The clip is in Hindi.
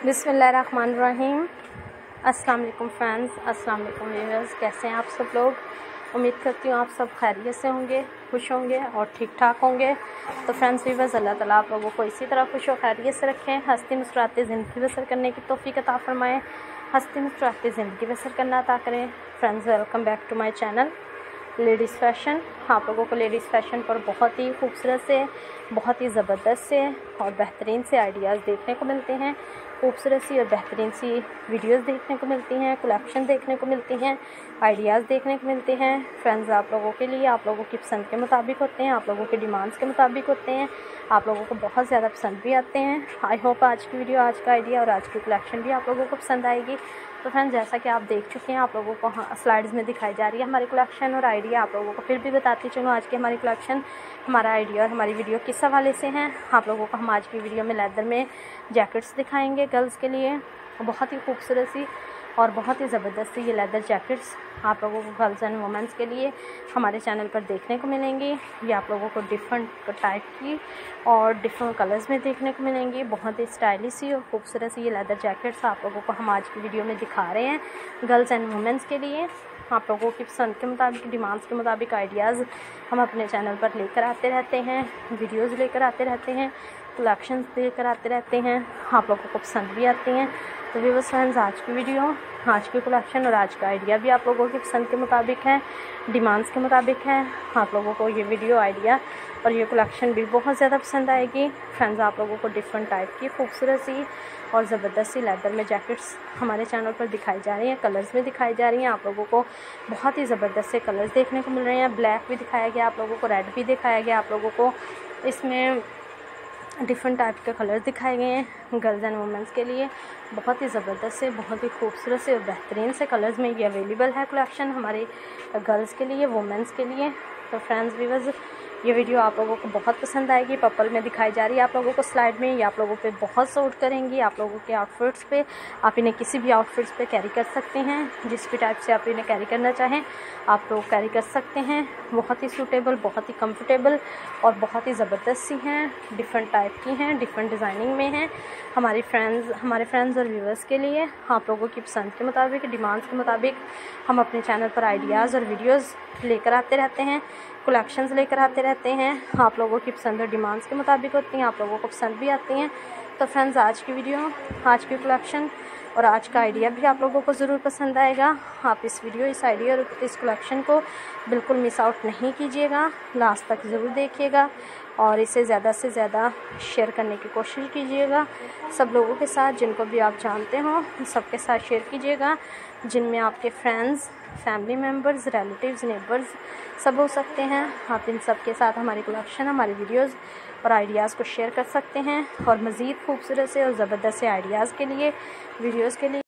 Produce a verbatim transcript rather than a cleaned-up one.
बिस्मिल्लाहिर्रहमानिर्रहीम। अस्सलाम वालेकुम फ्रेंड्स, अस्सलाम वालेकुम व्यूअर्स। कैसे हैं आप सब लोग? उम्मीद करती हूँ आप सब खैरियत से होंगे, खुश होंगे और ठीक ठाक होंगे। तो फ्रेंड्स व्यूअर्स, अल्लाह ताला आप लोगों को इसी तरह खुश और खैरियत से रखें, हंसती मुस्कुराते ज़िंदगी बसर करने की तौफीक अता फरमाएँ, हंसती मुस्कुराते ज़िंदगी बसर करना अता करें। Friends, welcome back to my channel ladies fashion. आप लोगों को लेडीज़ फ़ैशन पर बहुत ही खूबसूरत से, बहुत ही ज़बरदस्त से और बेहतरीन से आइडियाज़ देखने को मिलते हैं, खूबसूरत सी और बेहतरीन सी वीडियोस देखने को मिलती हैं, कलेक्शन देखने को मिलती हैं, आइडियाज़ देखने को मिलते हैं। फ्रेंड्स, आप लोगों के लिए, आप लोगों की पसंद के मुताबिक होते हैं, आप लोगों के डिमांड्स के मुताबिक होते हैं, आप लोगों को बहुत ज़्यादा पसंद भी आते हैं। आई होप आज की वीडियो, आज का आइडिया और आज की कलेक्शन भी आप लोगों को पसंद आएगी। तो फ्रेंड्स, जैसा कि आप देख चुके हैं, आप लोगों को हाँ स्लाइड्स में दिखाई जा रही है हमारी कलेक्शन और आइडिया। आप लोगों को फिर भी बताती चलूँ आज की हमारी कलेक्शन, हमारा आइडिया और हमारी वीडियो किस हवाले से हैं। आप लोगों को हम आज की वीडियो में लेदर में जैकेट्स दिखाएंगे गर्ल्स के लिए, बहुत ही खूबसूरत सी और बहुत ही ज़बरदस्त सी ये लेदर जैकेट्स आप लोगों को गर्ल्स एंड वुमेंस के लिए हमारे चैनल पर देखने को मिलेंगी। ये आप लोगों को डिफरेंट टाइप की और डिफरेंट कलर्स में देखने को मिलेंगी। बहुत ही स्टाइलिश सी और खूबसूरत सी ये लेदर जैकेट्स आप लोगों को हम आज की वीडियो में दिखा रहे हैं गर्ल्स एंड वुमेंस के लिए। आप लोगों की पसंद के मुताबिक, डिमांड्स के मुताबिक आइडियाज़ हम अपने चैनल पर लेकर आते रहते हैं, वीडियोज़ लेकर आते रहते हैं, कलेक्शंस लेकर आते रहते हैं, आप लोगों को पसंद भी आती हैं। तो व्यूअर्स फ्रेंड्स, आज की वीडियो, आज की कलेक्शन और आज का आइडिया भी आप लोगों की पसंद के मुताबिक है, डिमांड्स के मुताबिक है। आप लोगों को ये वीडियो, आइडिया और ये कलेक्शन भी बहुत ज़्यादा पसंद आएगी। फ्रेंड्स, आप लोगों को डिफरेंट टाइप की खूबसूरत सी और ज़बरदस्त सी लेदर में जैकेट्स हमारे चैनल पर दिखाई जा रही हैं, कलर्स में दिखाई जा रही हैं। आप लोगों को बहुत ही ज़बरदस्त से कलर्स देखने को मिल रहे हैं। ब्लैक भी दिखाया गया आप लोगों को, रेड भी दिखाया गया आप लोगों को, इसमें डिफरेंट टाइप के कलर्स दिखाए गए हैं गर्ल्स एंड वुमेंस के लिए। बहुत ही ज़बरदस्त से, बहुत ही खूबसूरत से और बेहतरीन से कलर्स में ये अवेलेबल है कलेक्शन हमारे गर्ल्स के लिए, वुमेंस के लिए। तो फ्रेंड्स व्यूअर्स, ये वीडियो आप लोगों को बहुत पसंद आएगी। पर्पल में दिखाई जा रही है आप लोगों को स्लाइड में, ये आप लोगों पे बहुत सूट करेंगी। आप लोगों के आउटफिट्स पे, आप इन्हें किसी भी आउटफिट्स पे कैरी कर सकते हैं, जिस भी टाइप से आप इन्हें कैरी करना चाहें आप लोग कैरी कर सकते हैं। बहुत ही सूटेबल, बहुत ही कंफर्टेबल और बहुत ही ज़बरदस्त सी हैं, डिफरेंट टाइप की हैं, डिफरेंट डिज़ाइनिंग में हैं हमारी फ्रेंड्स हमारे फ्रेंड्स और व्यूअर्स के लिए। आप लोगों की पसंद के मुताबिक, डिमांड्स के मुताबिक हम अपने चैनल पर आइडियाज़ और वीडियोज़ लेकर आते रहते हैं, कलेक्शंस लेकर आते रहते हैं। आप लोगों की पसंद और डिमांड्स के मुताबिक होती हैं, आप लोगों को पसंद भी आती हैं। तो फ्रेंड्स, आज की वीडियो, आज की कलेक्शन और आज का आइडिया भी आप लोगों को ज़रूर पसंद आएगा। आप इस वीडियो, इस आइडिया और इस कलेक्शन को बिल्कुल मिस आउट नहीं कीजिएगा, लास्ट तक ज़रूर देखिएगा और इसे ज़्यादा से ज़्यादा शेयर करने की कोशिश कीजिएगा सब लोगों के साथ, जिनको भी आप जानते हो सबके साथ शेयर कीजिएगा, जिनमें आपके friends, family members, relatives, neighbours सब हो सकते हैं। आप इन सब के साथ हमारी कलेक्शन, हमारी वीडियोज़ और आइडियाज़ को शेयर कर सकते हैं। और मज़ीद खूबसूरत से और ज़बरदस्त से आइडियाज़ के लिए, वीडियोज़ के लिए